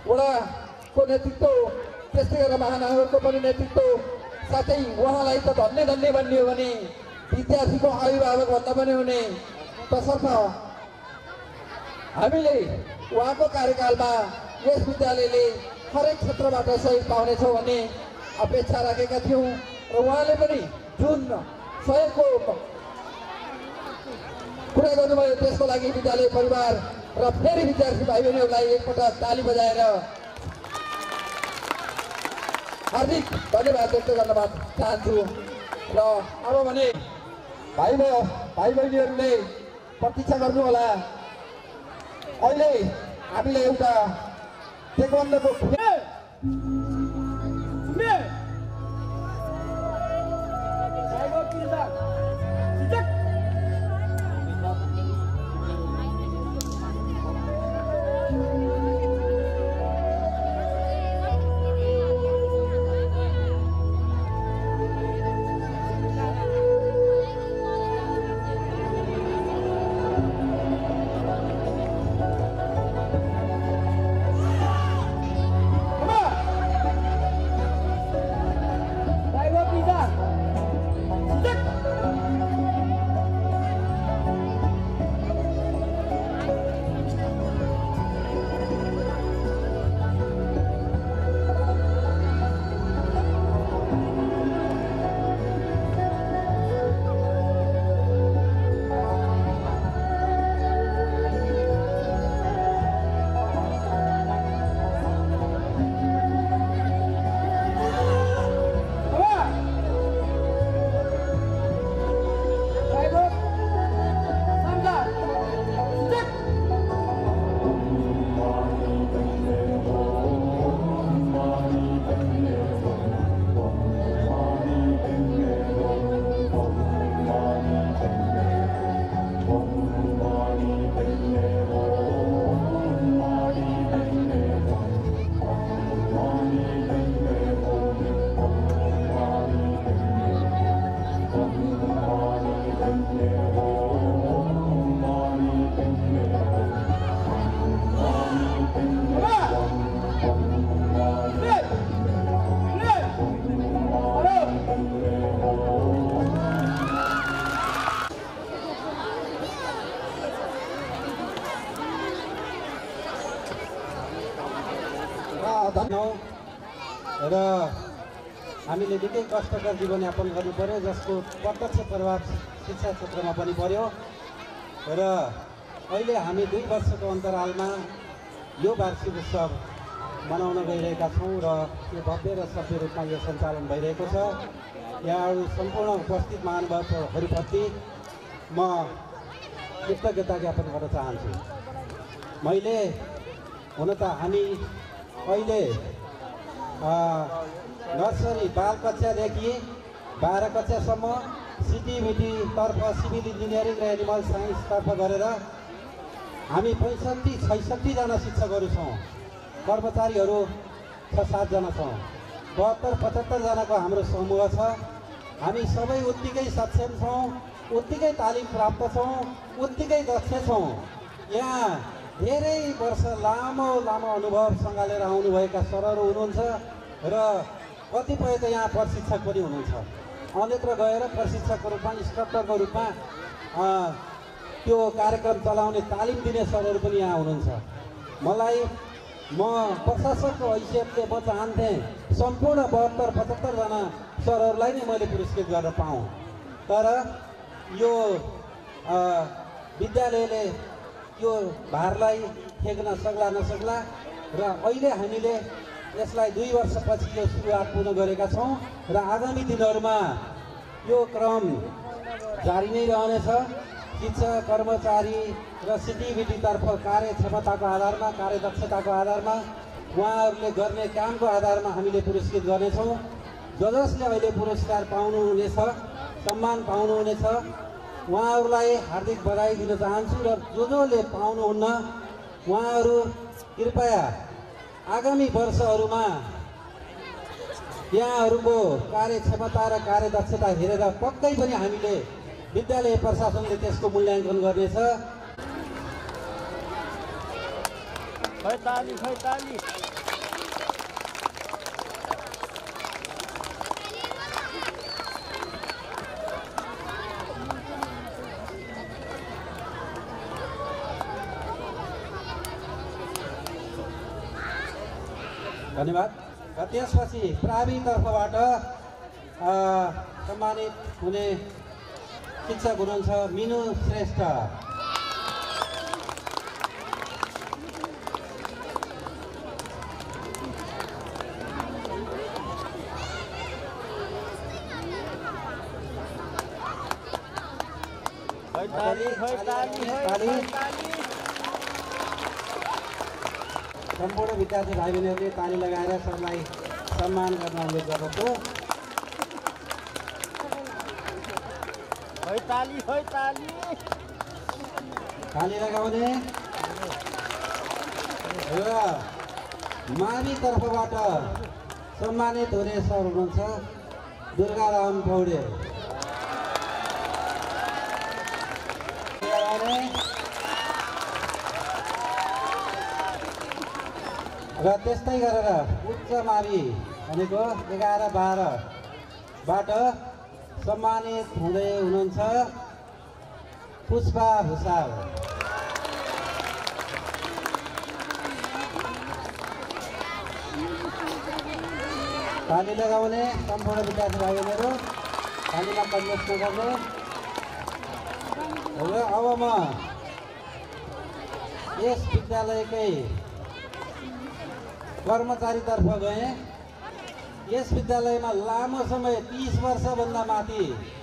वडाको नेतृत्व, त्यस्तै गरेर महानगरको पनि नेतृत्व, साथै उहाँलाई त धन्य धन्य भन्ने हो भने विद्यार्थीको अभिभावक भन्दा पनि हुने। तसर्थ हामीले उहाँको कार्यकालमा यस विद्यालयले हरेक क्षेत्रबाट सहयोग पाउनेछौँ भन्ने अपेक्षा राखेका थियौँ र उहाँले पनि जुन सहयोगको कुरा गर्नुभयो त्यसको लागि विद्यालय परिवार र फेरि विद्यार्थी भाइ बहिनीहरूलाई एकपटक ताली बजाएर हार्दिक धन्यवाद व्यक्त गर्न चाहन्छु। र अब भने भाइ बहिनीहरूले प्रतीक्षा गर्नुहोला। अहिले हामीले एउटा टेक्वान्डोको र हामीले निकै कष्टकर जीवनयापन गर्नु पर्यो, जसको प्रत्यक्ष प्रभाव शिक्षा क्षेत्रमा पनि पर्यो। र अहिले हामी 2 वर्षको अन्तरालमा यो वार्षिक उत्सव मनाउन गइरहेका छौँ र यो भव्य र सभ्य रूपमा यो सञ्चालन भइरहेको छ। यहाँहरू सम्पूर्ण उपस्थित महानुभावहरूप्रति म कृतज्ञता ज्ञापन गर्न चाहन्छु। मैले हुन त हामी अहिले नर्सरी बाल कक्षादेखि 12 कक्षासम्म सिटिबिटीतर्फ सिभिल इन्जिनियरिङ र एनिमल साइन्सतर्फ गरेर हामी 65-66 जना शिक्षकहरू छौँ। कर्मचारीहरू 6-7 जना छौँ। 72-75 जनाको हाम्रो समूह छ। हामी सबै उत्तिकै सक्षम छौँ, उत्तिकै तालिम प्राप्त छौँ, उत्तिकै दक्ष छौँ। यहाँ धेरै वर्ष लामो अनुभव सँगालेर आउनुभएका सरहरू हुनुहुन्छ र कतिपय त यहाँ प्रशिक्षक पनि हुनुहुन्छ। अन्यत्र गएर प्रशिक्षकको रूपमा, इन्स्ट्रक्टरको रूपमा त्यो कार्यक्रम चलाउने तालिम दिने सरहरू पनि यहाँ हुनुहुन्छ। म प्रशासकको हैसियतले म चाहन्थेँ सम्पूर्ण 72-75 जना सरहरूलाई नै मैले पुरस्कृत गर्न पाऊँ, तर यो विद्यालयले यो भारलाई ठेक्न सक्ला नसक्ला र अहिले हामीले यसलाई 2 वर्षपछि यो सुरुवात पुनः गरेका छौँ र आगामी दिनहरूमा यो क्रम जारी नै रहनेछ। शिक्षक, कर्मचारी र सिटिबिटीतर्फ कार्यक्षमताको आधारमा, कार्यदक्षताको आधारमा, उहाँहरूले गर्ने कामको आधारमा हामीले पुरस्कृत गर्नेछौँ। जसले अहिले पुरस्कार पाउनुहुनेछ, सम्मान पाउनुहुनेछ, उहाँहरूलाई हार्दिक बधाई दिन चाहन्छु र जसले पाउनुहुन्न उहाँहरू कृपया आगामी वर्षहरूमा यहाँहरूको कार्यक्षमता र कार्यदक्षता हेरेर पक्कै पनि हामीले विद्यालय प्रशासनले त्यसको मूल्याङ्कन गर्नेछ। धन्यवाद। र त्यसपछि प्राविधिक तर्फबाट सम्मानित हुने शिक्षक हुनुहुन्छ मिनु श्रेष्ठ। सम्पूर्ण विद्यार्थी भाइ बहिनीहरूले ताली लगाएर सबलाई सम्मान गर्न अनुरोध गर्दछु। ताली लगाउने र मावि तर्फबाट सम्मानित हुने सर हुनुहुन्छ दुर्गाराम पौडेल। र त्यस्तै गरेर उच्च मावि भनेको 11-12बाट सम्मानित हुँदै हुनुहुन्छ पुष्पा भुसाल। ताली लगाउने सम्पूर्ण विद्यार्थी भाइ बहिनीहरू तालीमा कन्जोस नगर्ने। र अब म यस विद्यालयकै कर्मचारीतर्फ गएँ। यस विद्यालयमा लामो समय 30 वर्षभन्दा माथि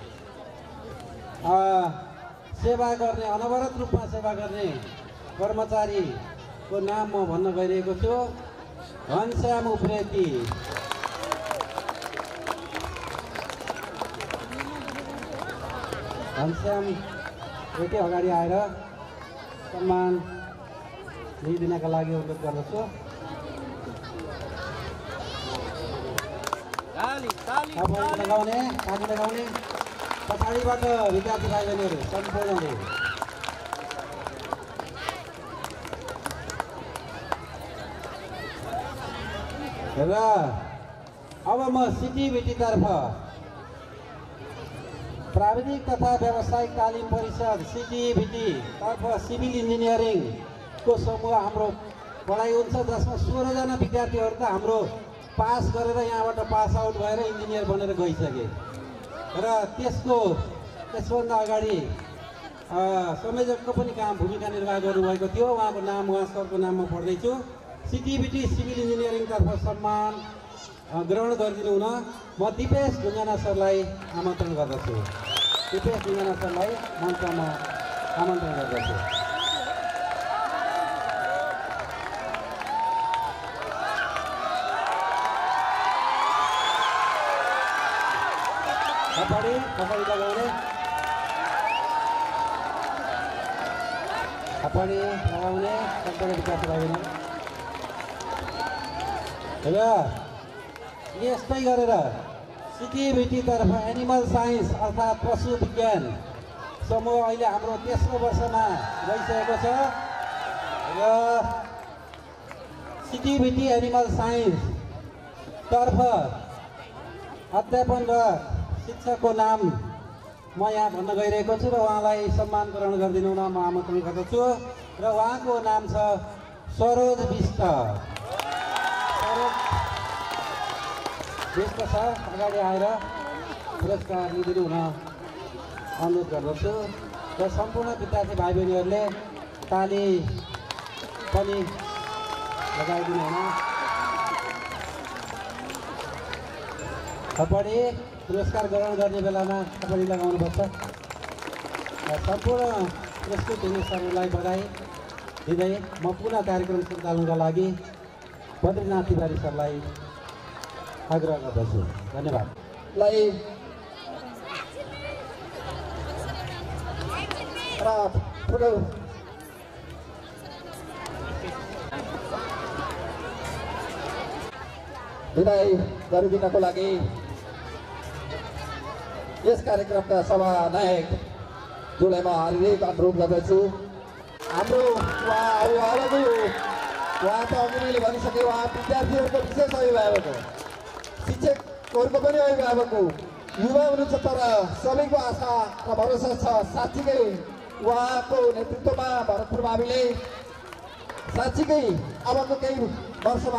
सेवा गर्ने, अनवरत रूपमा सेवा गर्ने कर्मचारीको नाम म भन्न गइरहेको छु। घनश्याम उप्रेती। घनश्याम उप्रेती अगाडि आएर सम्मान लिइदिनका लागि अनुरोध गर्दछु। लगाउने ताली लगाउने पछाडिबाट विद्यार्थी भाइ बहिनीहरू सम्पूर्णले। र अब म सिटिबिटी तर्फ प्राविधिक तथा व्यावसायिक तालिम परिषद सिटिबिटी तर्फ सिभिल इन्जिनियरिङको समूह हाम्रो पढाइ हुन्छ, जसमा 16 जना विद्यार्थीहरू त हाम्रो पास गरेर यहाँबाट पास आउट भएर इन्जिनियर बनेर गइसके। र त्यसभन्दा अगाडि संयोजकको पनि भूमिका निर्वाह गर्नुभएको थियो। उहाँको नाम, उहाँ सरको नाम म पढ्दैछु। सिटिबिटी सिभिल इन्जिनियरिङतर्फ सम्मान ग्रहण गरिदिनु हुन म दिपेश ढुङ्गाना सरलाई आमन्त्रण गर्दछु। दिपेश ढुङ्गाना सरलाई मञ्चमा आमन्त्रण गर्दछु। पछाडि लगाउने सम्पूर्ण विद्यार्थी भाइ बहिनी। र यस्तै गरेर सिटिबिटी तर्फ एनिमल साइन्स अर्थात् पशु विज्ञान समूह अहिले हाम्रो 3रो वर्षमा गइसकेको छ। र सिटिबिटी एनिमल साइन्स तर्फ अध्यापनरत शिक्षकको नाम म यहाँ भन्न गइरहेको छु र उहाँलाई सम्मान ग्रहण गरिदिनु हुन म आमन्त्रण गर्दछु। र उहाँको नाम छ सरोज विष्ट। विष्ट सर अगाडि आएर पुरस्कार लिइदिनु हुन अनुरोध गर्दछु। र सम्पूर्ण विद्यार्थी भाइ बहिनीहरूले ताली पनि लगाइदिनु हुन। थपडी पुरस्कार ग्रहण गर्ने बेलामा थपडी लगाउनुपर्छ। सम्पूर्ण पुरस्कृत हुने सरहरूलाई बधाई दिँदै म पुनः कार्यक्रम सञ्चालनका लागि बद्रीनाथ तिवारी सरलाई आग्रह गर्दछु। धन्यवाद। विदाई गरिदिनको लागि यस कार्यक्रमका सभानायकज्यूलाई म हार्दिक अनुरोध गर्दछु। हाम्रो उहाँ त अघि मैले भनिसकेँ, उहाँ विद्यार्थीहरूको विशेष अभिभावक हो, शिक्षकहरूको पनि अभिभावक हो, युवा हुनुहुन्छ, तर सबैको आशा र भरोसा छ। साँच्चीकै उहाँको नेतृत्वमा भरतपुरमा हामीले साँच्चीकै अबको केही वर्षमा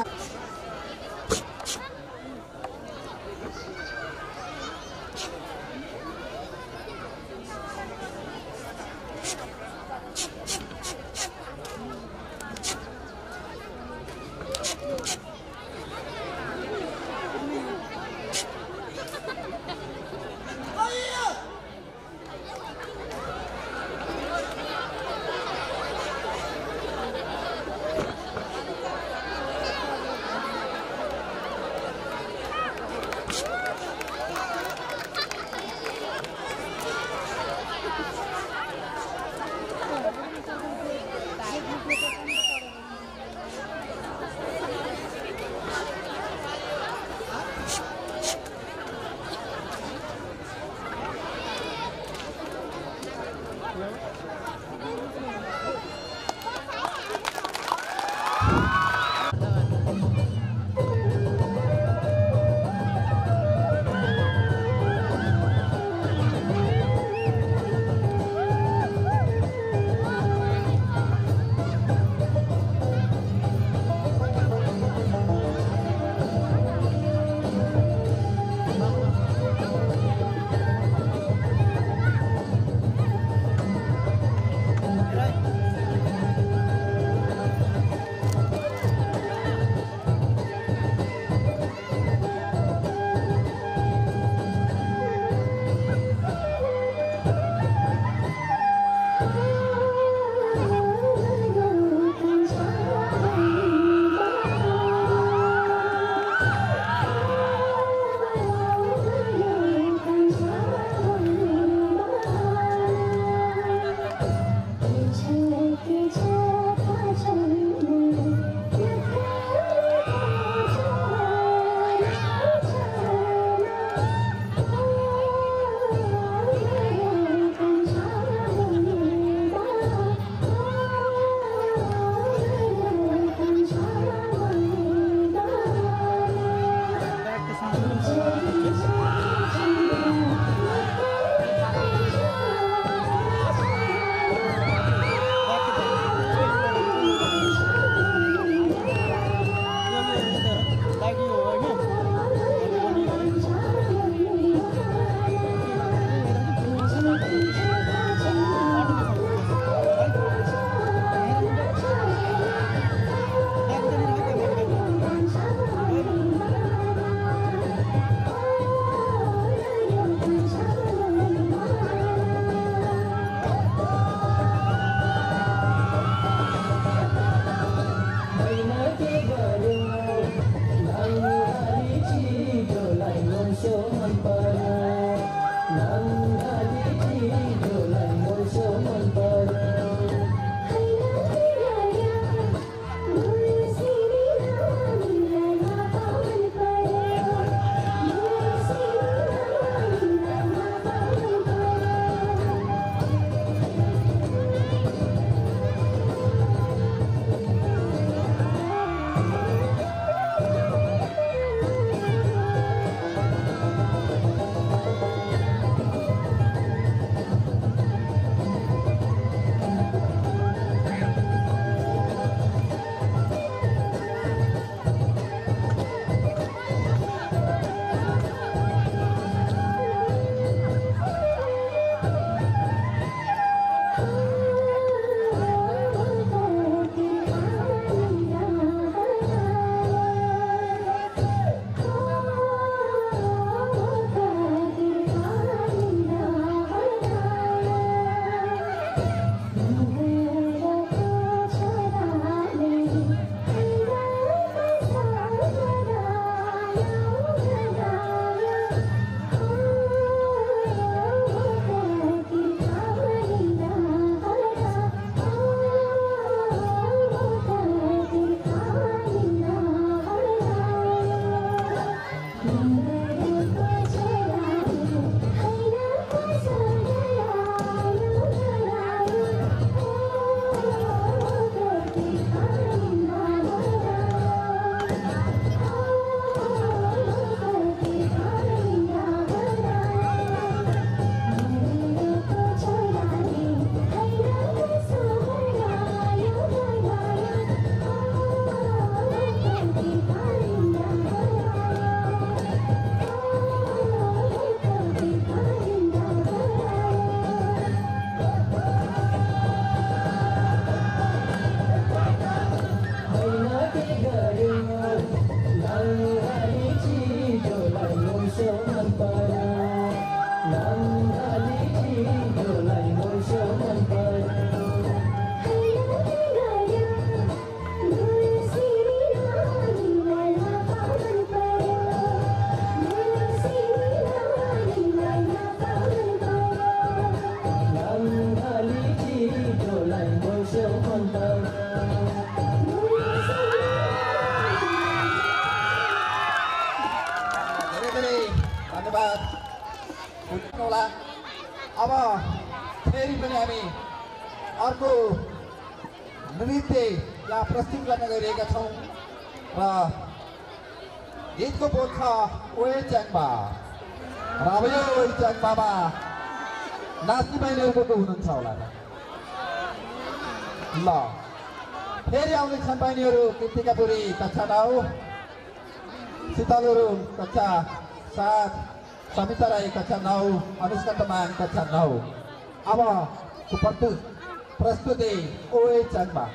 होला। अब फेरि पनि हामी अर्को नृत्य यहाँ प्रस्तुत गर्न गइरहेका छौँ र गीतको बोल छ ओए च्याङ्बा र अब यो ओए च्याङ्बामा नाच्ने बहिनीहरूको को हुनुहुन्छ होला र ल फेरि आउँदैछन् बहिनीहरू कृतिका पुरी कक्षा 9, शीतल गुरुङ कक्षा 7, समिता राई कक्षा 9, अनुष्का तामाङ कक्षा 9। अब प्रस्तुति ओए च्याङ्बा।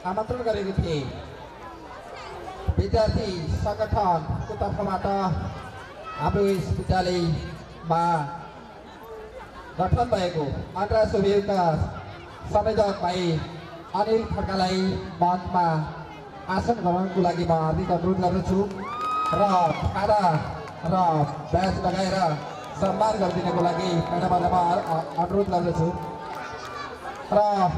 आमन्त्रण गरेको थिएँ। विद्यार्थी सङ्गठनको तर्फबाट हाम्रो यस विद्यालयमा गठन भएको अन्तर्राष्ट्रिय शिविरका संयोजक भाइ अनिल खड्कालाई मञ्चमा आसन ग्रहणको लागि म हार्दिक अनुरोध गर्दछु र खाना र ब्याज लगाएर सम्मान गरिदिनको लागि म्याडमलाई म अनुरोध गर्दछु र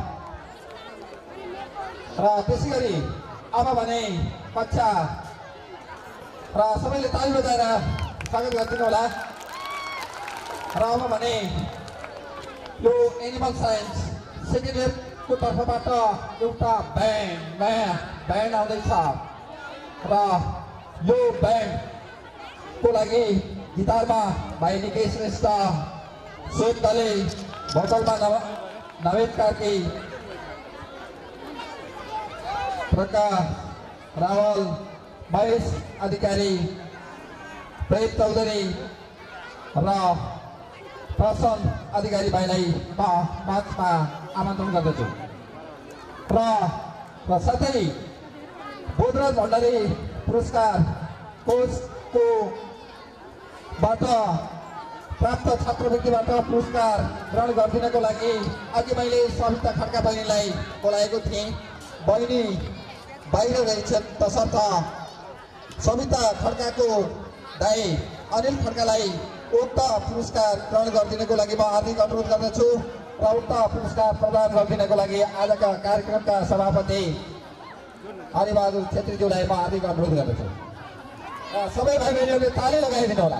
त्यसै गरी अब भने कक्षा र सबैले ताली बजाएर स्वागत गरिदिनु होला र अब भने यो एनिमल साइन्स सेकेन्ड इयरको तर्फबाट एउटा ब्यान्ड आउँदैछ र यो ब्यान्डको लागि गिटारमा भाइ निकेश श्रेष्ठ, सोधले भोकलमा नवेद कार्की, प्रकाश रावल, महेश अधिकारी, प्रेम चौधरी र प्रसन अधिकारी भाइलाई म मञ्चमा आमन्त्रण गर्दछु र साथै बोधराज भण्डारी पुरस्कार कोचबाट प्राप्त छात्रवृत्तिबाट पुरस्कार ग्रहण गरिदिनको लागि अघि मैले सविता खड्का बहिनीलाई बोलाएको थिएँ। बहिनी बाहिर रहेछन्, तसर्थ सविता खड्काको दाइ अनिल खड्कालाई उक्त पुरस्कार ग्रहण गरिदिनको लागि म हार्दिक अनुरोध गर्दछु र उक्त पुरस्कार प्रदान गरिदिनको लागि आजका कार्यक्रमका सभापति हरिबहादुर छेत्रीज्यूलाई म हार्दिक अनुरोध गर्दछु। सबै भाइ बहिनीहरूले ताली लगाइदिनु होला।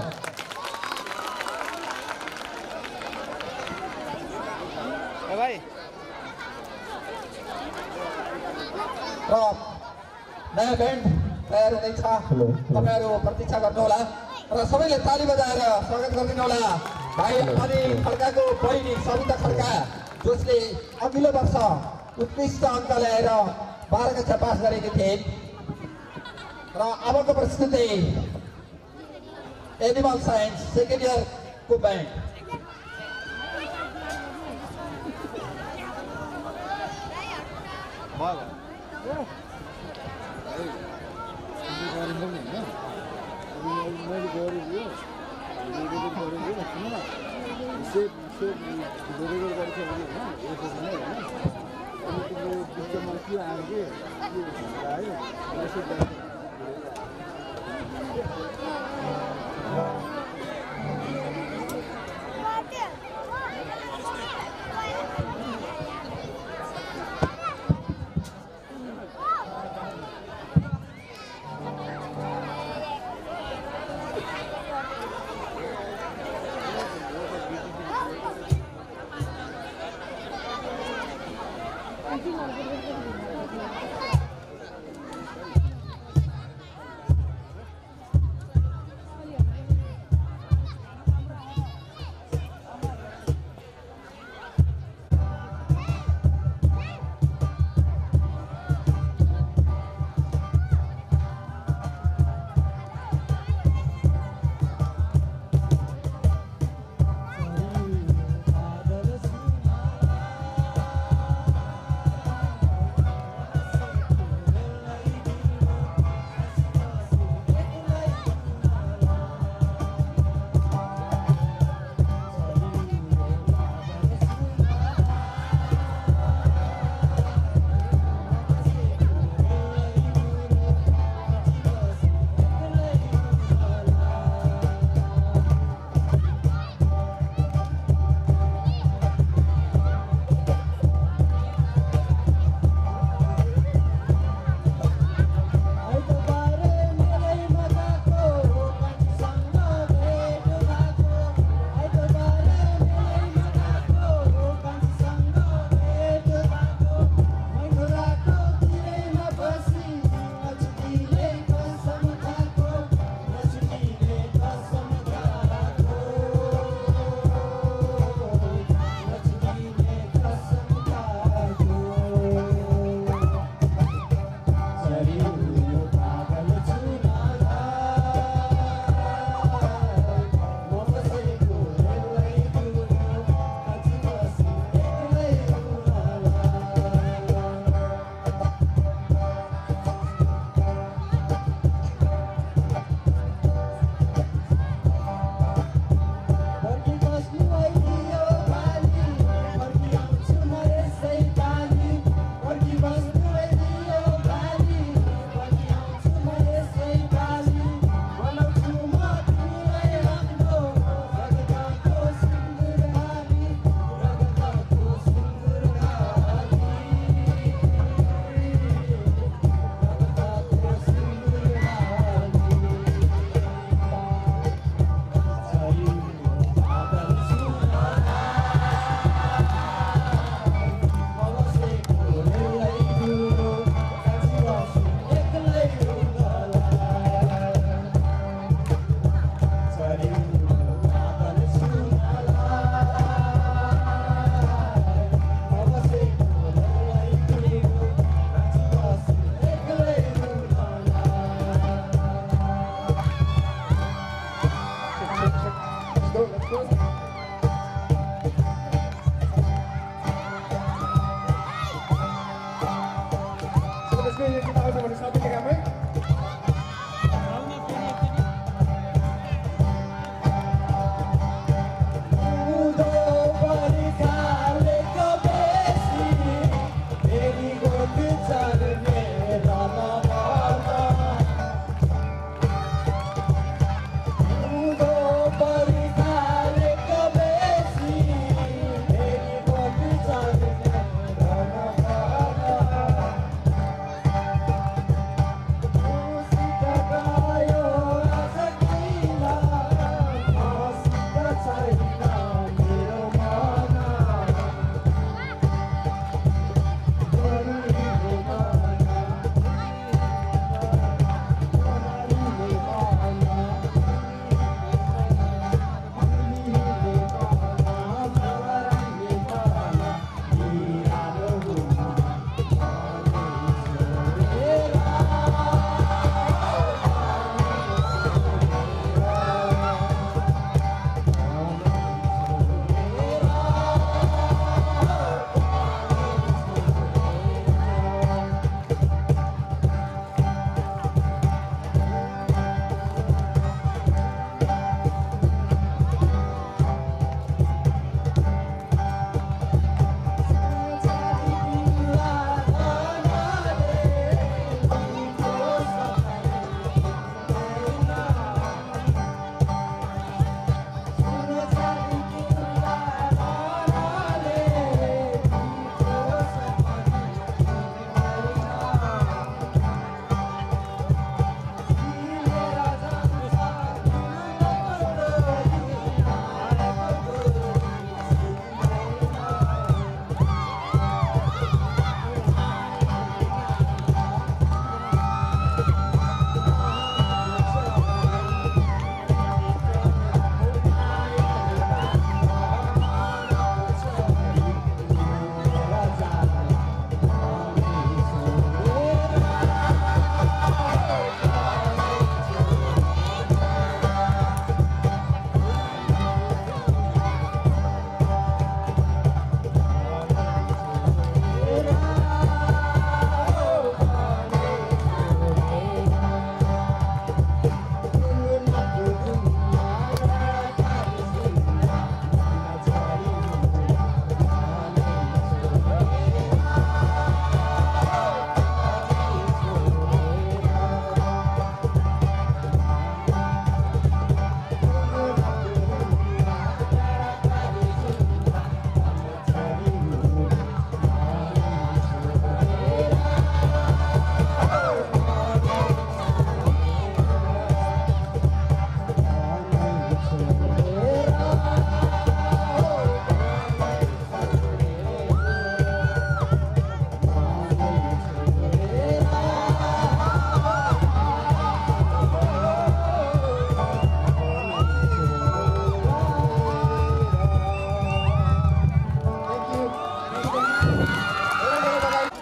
र नयाँ ब्यान्ड तयार हुँदैछ, तपाईँहरू प्रतीक्षा गर्नुहोला र सबैले ताली बजाएर स्वागत गरिदिनु होला भाइ अनिल खड्काको बहिनी सविता खड्का, जसले अघिल्लो वर्ष उत्कृष्ट अङ्क ल्याएर 12 कक्षा पास गरेकी थिइन्। र अबको प्रस्तुति एनिमल साइन्स सेकेन्ड इयरको ब्यान्ड।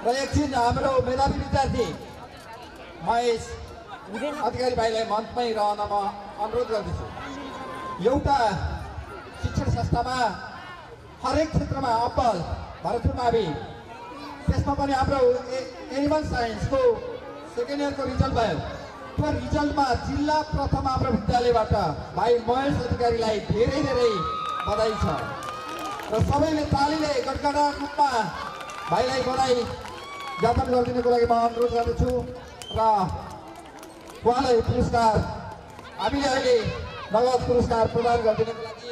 र एकछिन हाम्रो मेधावी विद्यार्थी महेश अधिकारी भाइलाई मञ्चमै रहन म अनुरोध गर्दछु। एउटा शिक्षण संस्थामा हरेक क्षेत्रमा अब्बल भरतपुर मावि, त्यसमा पनि हाम्रो एनिमल साइन्सको सेकेन्ड इयरको रिजल्ट भयो। त्यो रिजल्टमा जिल्ला प्रथम हाम्रो विद्यालयबाट भाइ महेश अधिकारीलाई धेरै धेरै बधाई छ र सबैले तालीले गडगडाट रूपमा भाइलाई बधाई ज्ञापन गरिदिनको लागि म अनुरोध गर्दछु र उहाँलाई पुरस्कार हामीले अहिले नगद पुरस्कार प्रदान गरिदिनको लागि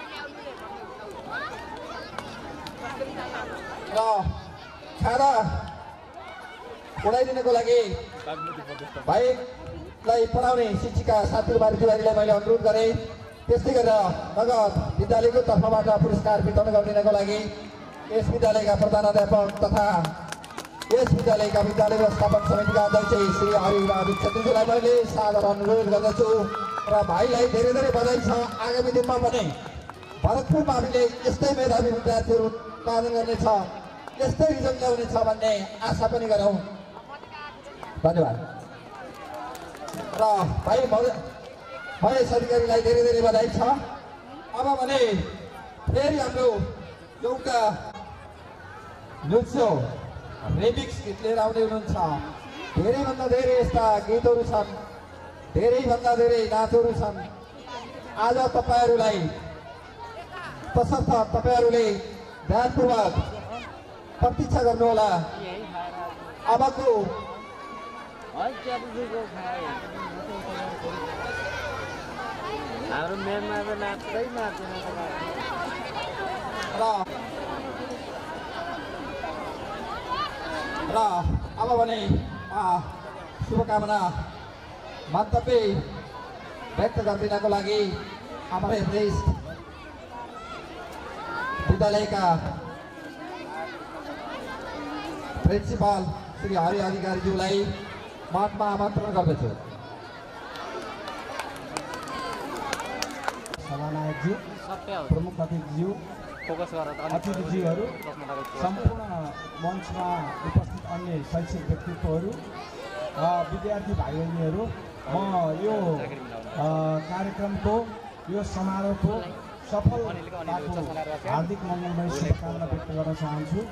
र खाना उडाइदिनको लागि भाइलाई पढाउने शिक्षिका साथीबारी तिवारीलाई मैले अनुरोध गरेँ। त्यस्तै गरेर नगद विद्यालयको तर्फबाट पुरस्कार वितरण गरिदिनको लागि यस विद्यालयका प्रधानाध्यापक तथा यस विद्यालयका विद्यालय व्यवस्थापन समितिका अध्यक्ष श्री हरिबहादुर छेत्रीजीलाई मैले सादर अनुरोध गर्दछु र भाइलाई धेरै धेरै बधाई छ। आगामी दिनमा पनि भरतपुर माविले यस्तै मेधावी विद्यार्थीहरू उत्पादन गर्नेछ, यस्तै रिजल्ट ल्याउनेछ भन्ने आशा पनि गरौँ। धन्यवाद। र भाइ महेश अधिकारीलाई धेरै धेरै बधाई छ। अब भने फेरि हाम्रो एउटा नृत्य रेमिक्स गीत लिएर आउँदै हुनुहुन्छ। धेरैभन्दा धेरै यस्ता गीतहरू छन्, धेरैभन्दा धेरै नाचहरू छन्। आज तपाईँहरूलाई तसर्थ तपाईँहरूले ध्यानपूर्वक प्रतीक्षा गर्नुहोला। अबको हाम्रो मेनमा त नाच्दै नाच्दैन र अब भने शुभकामना मन्तव्य व्यक्त गरिदिनको लागि हाम्रो एभरेस्ट विद्यालयका प्रिन्सिपल श्री हरि अधिकारीज्यूलाई मञ्चमा आमन्त्रण गर्दछु। सभानायकज्यू, प्रमुख अतिथिज्यू, अतिथिज्यूहरू, सम्पूर्ण मञ्चमा उपस्थित अन्य शैक्षिक व्यक्तित्वहरू, विद्यार्थी भाइ बहिनीहरू, म यो कार्यक्रमको यो समारोहको सफलताको हार्दिक मङ्गलमय शुभकामना व्यक्त गर्न चाहन्छु।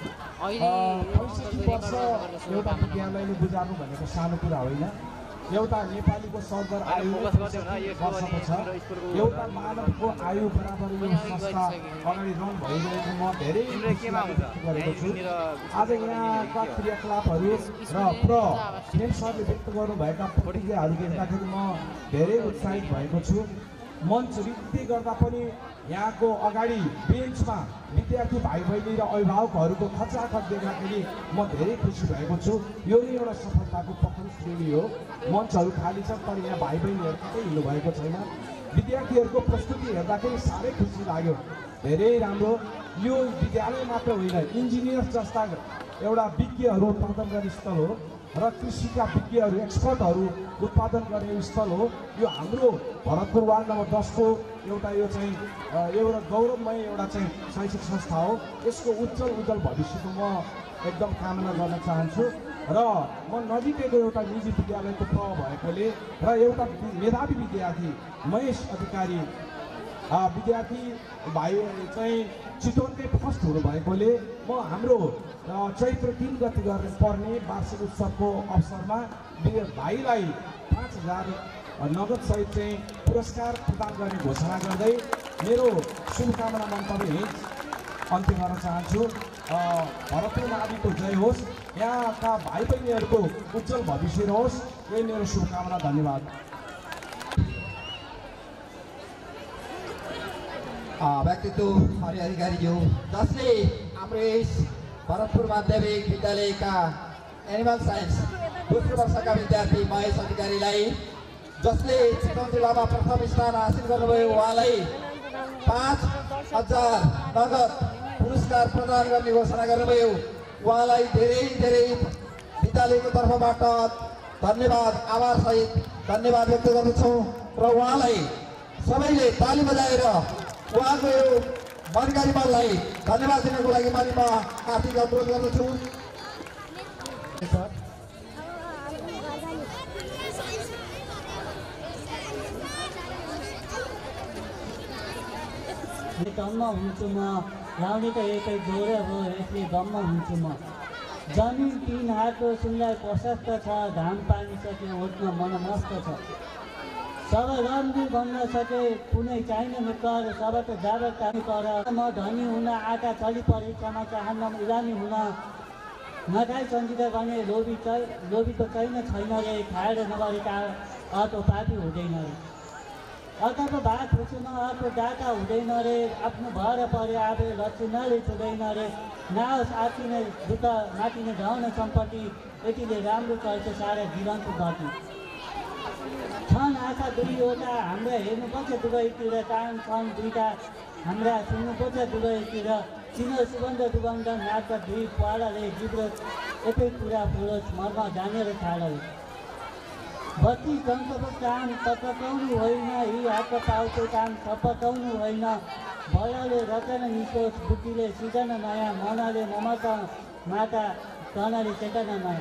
65 वर्ष एउटा विद्यालयले गुजार्नु भनेको सानो कुरा होइन। एउटा नेपालीको सरदर आयु वर्षको छ। एउटा मानवको आयु बराबर यो संस्था अगाडि रन भइरहेको म धेरै गरेको छु। आज यहाँका क्रियाकलापहरू र फ्रेन्ड्सहरूले व्यक्त गर्नुभएका प्रतिक्रियाहरू देख्दाखेरि म धेरै उत्साहित भएको छु। मञ्च रित्दै गर्दा पनि यहाँको अगाडि बेन्चमा विद्यार्थी भाइ बहिनी र अभिभावकहरूको खचाखच देख्दाखेरि म धेरै खुसी भएको छु। यो नै एउटा सफलताको प्रथम श्रेणी हो। मञ्चहरू खाली छ तर यहाँ भाइ बहिनीहरू कतै हिँड्नुभएको छैन। विद्यार्थीहरूको प्रस्तुति हेर्दाखेरि साह्रै खुसी लाग्यो, धेरै राम्रो। यो विद्यालय मात्र होइन, इन्जिनियर जस्ता एउटा विज्ञहरू उत्पादन गर्ने स्थल हो र कृषिका विज्ञहरू एक्सपर्टहरू उत्पादन गर्ने स्थल हो। यो हाम्रो भरतपुर वार्ड नम्बर 10 को एउटा यो चाहिँ एउटा गौरवमय एउटा चाहिँ शैक्षिक संस्था हो। यसको उज्जवल भविष्यको म एकदम कामना गर्न चाहन्छु र म नजिकैको एउटा निजी विद्यालयको प्रभाव भएकोले र एउटा मेधावी विद्यार्थी महेश अधिकारी विद्यार्थी भाइ चाहिँ चितवनकै फर्स्ट हुनुभएकोले म हाम्रो चैत्र 3 गते पर्ने वार्षिक उत्सवको अवसरमा भाइलाई 5000 नगद सहित चाहिँ पुरस्कार प्रदान गर्ने घोषणा गर्दै मेरो शुभकामना मन्तव्य अन्त्य गर्न चाहन्छु। भरतपुर माविको जय होस्, यहाँका भाइ बहिनीहरूको उज्जवल भविष्य रहोस्, यही मेरो शुभकामना। धन्यवाद। व्यक्तित्व हरि अधिकारीज्यू जसले हाम्रो यस भरतपुर माध्यमिक विद्यालयका एनिमल साइन्स दोस्रो वर्षका विद्यार्थी महेश अधिकारीलाई जसले चितवन जिल्लामा प्रथम स्थान हासिल गर्नुभयो उहाँलाई 5000 नगद पुरस्कार प्रदान गर्ने घोषणा गर्नुभयो। उहाँलाई धेरै धेरै विद्यालयको तर्फबाट धन्यवाद, आभार सहित धन्यवाद व्यक्त गर्दछौँ र उहाँलाई सबैले ताली बजाएर उहाँको यो मनकारी मनलाई धन्यवाद दिनको लागि म हार्दिक अनुरोध गर्दछु। दम्म हुन्छु म लाउने त एकै जोरे हो यसले दम्म हुन्छु म जमिन 3 हातको सुनलाई प्रशस्त छ घाम पानी सके ओठ्न मन मस्त छ सब रणवीर बन्न सके कुनै चाहिने मित्र सब त जाबर कामी कर म धनी हुन आँटा चली परीक्षामा चाहन्न इलामी हुन नखाइ सन्जिदा गर्ने लोभी त छैन रे खाएर नगरेका अर्को पापी हुँदैन रे अर्काको भात खुसीमा अर्को डाका हुँदैन रे आफ्नो भर परे आवे लक्षणले छुँदैन रे नाओस् आँटिने दुःख माटिने ढाउने सम्पत्ति यतिले राम्रो चल्छ सारा जीवनको गति छन् आँखा दुईवटा हाम्रा हेर्नुपर्छ दुवैतिर कान छन् दुईटा हाम्रा सुन्नुपर्छ दुवैतिर चिनो सुगन्ध नाच दुई पालाले जिब्रो एकै कुरा फुलोस् मर्म जानेर छाडले बत्ती टङ्कको काम तपकाउनु होइन यी हात पाउको काम थपकाउनु होइन बलले रचना निकोस् बुद्धिले सिर्जना नयाँ मनले ममता माता तनाले चेतना नयाँ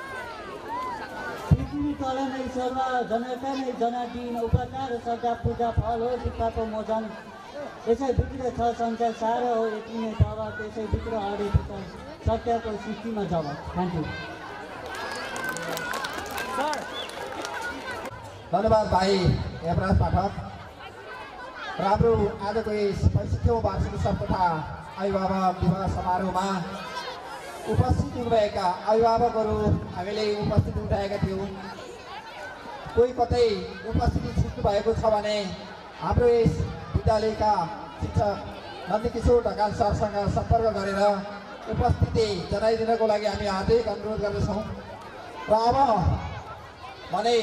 पृथ्वी तल नै सर्व जनता नै जनादीन उपकार सदा पूजा फल हो सिक्काको मोजन यसै भित्र छ संसार सारो हो यति नै तब त्यसै भित्र अडेको सत्यको सृष्टिमा जब थ्याङ्क यू धन्यवाद भाइ यमराज पाठक राम्रो आजको यस 65औं वार्षिक उत्सव तथा अभिभावक विवाह समारोहमा उपस्थित हुनुभएका अभिभावकहरू हामीले उपस्थित उठाएका थियौँ कोही कतै उपस्थिति छुट्नु भएको छ भने हाम्रो यस विद्यालयका शिक्षक नन्दकिशोर ढकाल सरसँग सम्पर्क गरेर उपस्थिति जनाइदिनको लागि हामी हार्दिक अनुरोध गर्दछौँ र अब भने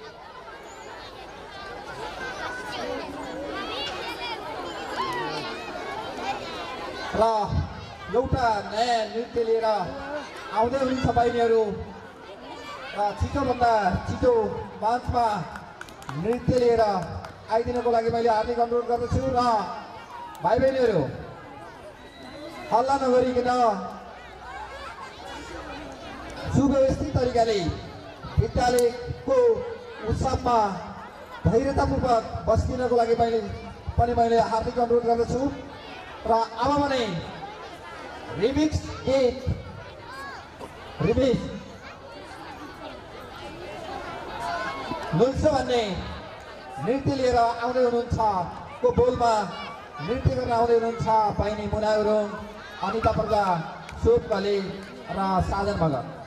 र एउटा नयाँ नृत्य लिएर आउँदै हुनुहुन्छ बहिनीहरू र छिटोभन्दा छिटो मञ्चमा नृत्य लिएर आइदिनको लागि मैले हार्दिक अनुरोध गर्दछु र भाइ बहिनीहरू हल्ला नगरिकन सुव्यवस्थित तरिकाले विद्यालयको उत्सवमा धैर्यतापूर्वक बसिदिनको लागि मैले हार्दिक अनुरोध गर्दछु र अब भने रिमिक्स गीत रिमिक्स नुल्छ भन्ने नृत्य लिएर आउँदै हुनुहुन्छ को बोलमा नृत्य गर्न आउँदै हुनुहुन्छ बहिनी मुना गुरुङ अनिता प्रजा सोप कले र साजन भगत